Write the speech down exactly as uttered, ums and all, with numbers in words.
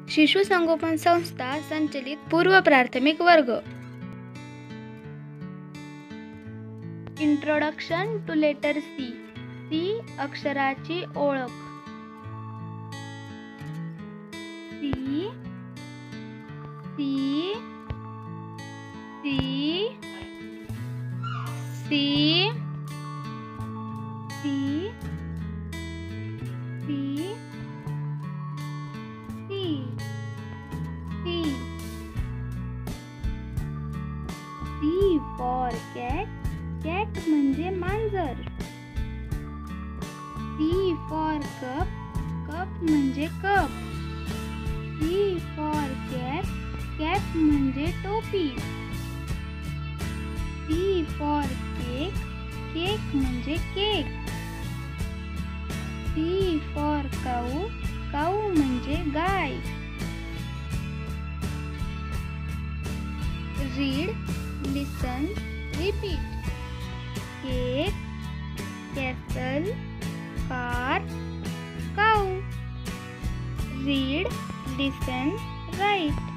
शिशु संगोपन संस्था संचलित पूर्व प्राथमिक वर्ग. Introduction to letter C. C अक्षराची ओळख. C C C C C C C C for cat. Cat म्हणजे मांजर. C for cup. कप म्हणजे cup. C for cap. Cap म्हणजे टोपी. C for cake. केक म्हणजे cake. C for cow. Cow म्हणजे गाय. Read, listen, repeat. Cake, castle, car, cow. Read, listen, right.